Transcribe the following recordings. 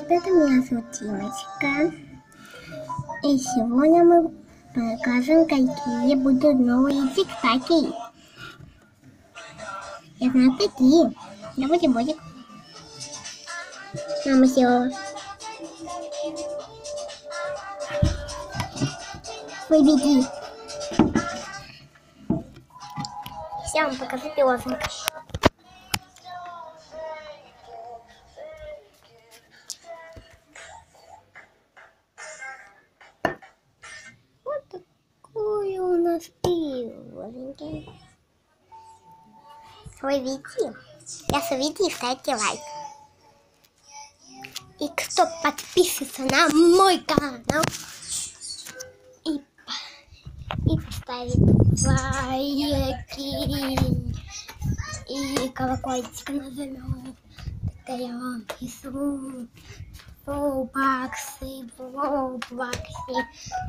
ребята, меня зовут Тимочка. И сегодня мы покажем, какие будут новые тик-таки. Я знаю такие. Я ботик. Мама сделала. Выведи. Сейчас вам покажу пилотника. Вот такой у нас пилотник. Выведи. Если увидите, ставьте лайк. И кто подписывается на мой канал и поставит лайки и колокольчик нажмет, тогда я вам пишу в Роблоксе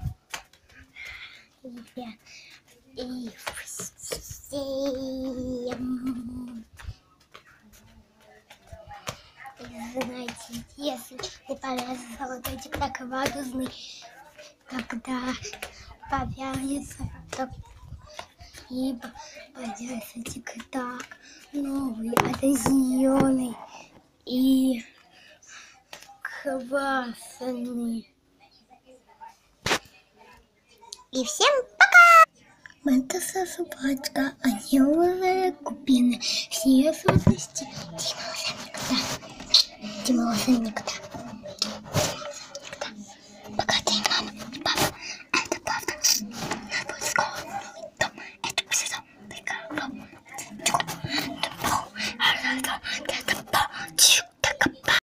и всем. Знаете, если не появится золотой тик-так радужный, когда появится тик-так новый, это зеленый и классный. И всем пока! Это собачка, они уже купили все сладости. Дима уже никогда.